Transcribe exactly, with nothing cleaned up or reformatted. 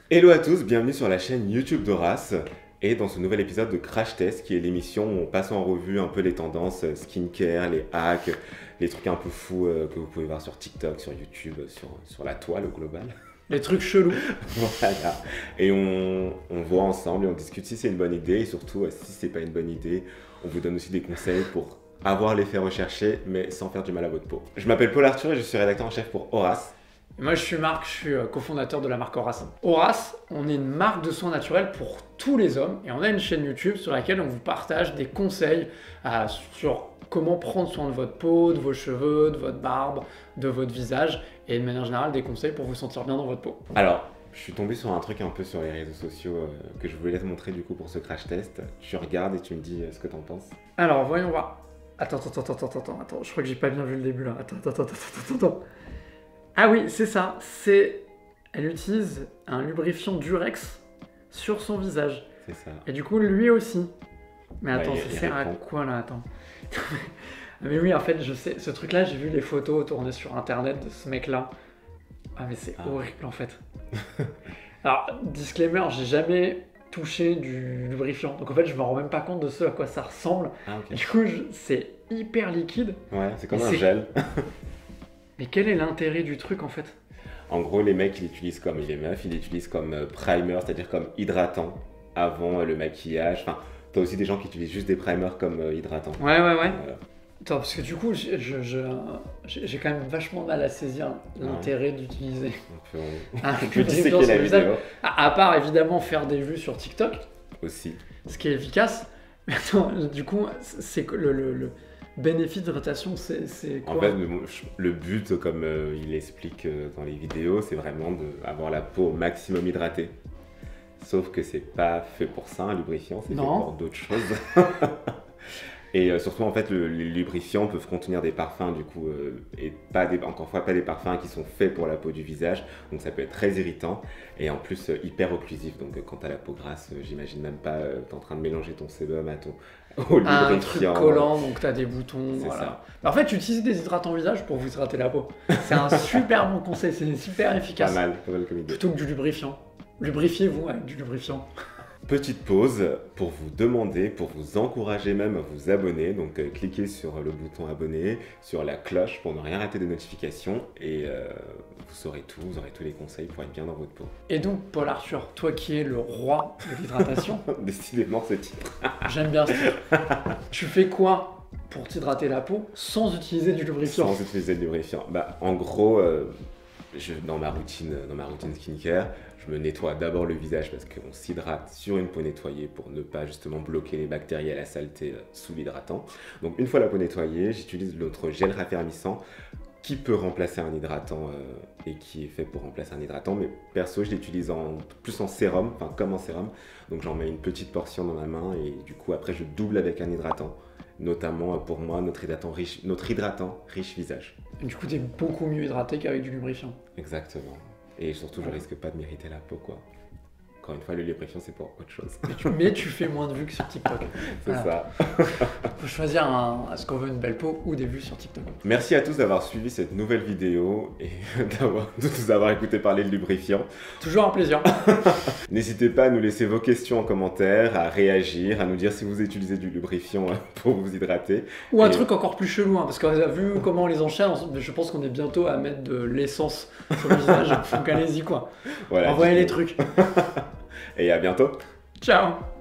Hello à tous, bienvenue sur la chaîne YouTube d'Horace et dans ce nouvel épisode de Crash Test qui est l'émission où on passe en revue un peu les tendances skincare, les hacks, les trucs un peu fous euh, que vous pouvez voir sur TikTok, sur YouTube, sur, sur la toile au global. Les trucs chelous. Voilà. Et on, on voit ensemble et on discute si c'est une bonne idée et surtout si c'est pas une bonne idée, on vous donne aussi des conseils pour avoir l'effet recherché mais sans faire du mal à votre peau. Je m'appelle Paul Arthur et je suis rédacteur en chef pour Horace. Et moi je suis Marc, je suis euh, cofondateur de la marque Horace. Horace, on est une marque de soins naturels pour tous les hommes et on a une chaîne YouTube sur laquelle on vous partage des conseils euh, sur comment prendre soin de votre peau, de vos cheveux, de votre barbe, de votre visage et de manière générale des conseils pour vous sentir bien dans votre peau. Alors, je suis tombé sur un truc un peu sur les réseaux sociaux euh, que je voulais te montrer du coup pour ce crash test. Tu regardes et tu me dis euh, ce que t'en penses. Alors voyons voir. Attends, attends, attends, attends, attends, attends, je crois que j'ai pas bien vu le début là. Attends, attends, attends, attends, attends. Ah oui, c'est ça, c'est... Elle utilise un lubrifiant Durex sur son visage. C'est ça. Et du coup, lui aussi. Mais attends, Bah, ça il- il sert à répond. quoi là? Attends. Mais oui, en fait, je sais, ce truc-là, j'ai vu les photos tournées sur internet de ce mec-là. Ah, mais c'est Ah. horrible en fait. Alors, disclaimer, j'ai jamais touché du lubrifiant. Donc en fait, je me rends même pas compte de ce à quoi ça ressemble. Ah Et ok. du coup, je- c'est hyper liquide. Ouais, c'est comme Mais un c'est- gel. Mais quel est l'intérêt du truc en fait? En gros, les mecs, ils l'utilisent comme les meufs, ils l'utilisent comme euh, primer, c'est-à-dire comme hydratant avant euh, le maquillage. Enfin, t'as aussi des gens qui utilisent juste des primers comme euh, hydratant. Ouais, ouais, ouais. Voilà. Attends, parce que du coup, je- je- je- j'ai j'ai quand même vachement mal à saisir l'intérêt d'utiliser Donc, on un on peut lubrifiant disséquer sur la le visage. vidéo À, à part évidemment faire des vues sur TikTok, aussi. ce qui est efficace. Mais attends, du coup, c'est que le, le, le bénéfice d'hydratation, c'est c'est quoi? En fait, le, le but, comme euh, il explique euh, dans les vidéos, c'est vraiment d'avoir la peau au maximum hydratée. Sauf que c'est pas fait pour ça, un lubrifiant, c'est fait Non. pour d'autres choses. Et euh, surtout, en fait, le- les lubrifiants peuvent contenir des parfums, du coup, euh, et pas des, encore une fois, pas des parfums qui sont faits pour la peau du visage. Donc ça peut être très irritant et en plus euh, hyper occlusif. Donc euh, quand t'as la peau grasse, euh, j'imagine même pas, euh, t'es en train de mélanger ton sébum à ton au Un truc lubrifiant. collant, donc t'as des boutons. C'est Voilà. ça. Bah, en fait, utilisez des hydratants visage pour vous hydrater la peau. C'est un super bon conseil, c'est super Pas efficace. mal, pas mal comme idée. Plutôt que du lubrifiant. Lubrifiez-vous avec du lubrifiant. Petite pause pour vous demander, pour vous encourager même à vous abonner. Donc euh, cliquez sur le bouton abonner, sur la cloche pour ne rien rater des notifications et euh, vous saurez tout, vous aurez tous les conseils pour être bien dans votre peau. Et donc, Paul Arthur, toi qui es le roi de l'hydratation, Décidément ce titre. j'aime bien ce truc. Tu fais quoi pour t'hydrater la peau sans utiliser du lubrifiant? Sans utiliser le lubrifiant. Bah, en gros, euh, je, dans, ma routine, dans ma routine skincare, je me nettoie d'abord le visage parce qu'on s'hydrate sur une peau nettoyée pour ne pas justement bloquer les bactéries et la saleté euh, sous l'hydratant. Donc une fois la peau nettoyée, j'utilise notre gel raffermissant qui peut remplacer un hydratant euh, et qui est fait pour remplacer un hydratant. Mais perso, je l'utilise en, plus en sérum, enfin comme en sérum. Donc j'en mets une petite portion dans ma main et du coup après je double avec un hydratant. Notamment euh, pour moi, notre hydratant riche, notre hydratant riche visage. Du coup, t'es beaucoup mieux hydraté qu'avec du lubrifiant. Exactement. Et surtout, je risque pas de m'irriter la peau, quoi. Encore une fois, le lubrifiant, c'est pour autre chose. Mais tu, mais tu fais moins de vues que sur TikTok. C'est Voilà. ça. Faut choisir un, est-ce qu'on veut une belle peau ou des vues sur TikTok. Merci à tous d'avoir suivi cette nouvelle vidéo et d'avoir, de nous avoir écouté parler de lubrifiant. Toujours un plaisir. N'hésitez pas à nous laisser vos questions en commentaire, à réagir, à nous dire si vous utilisez du lubrifiant pour vous hydrater. Ou un Et- truc encore plus chelou, hein, parce qu'on a vu comment on les enchaîne, on- je pense qu'on est bientôt à mettre de l'essence sur le visage. Donc allez-y quoi. Voilà, Envoyez les dites-nous. trucs. Et à bientôt. Ciao.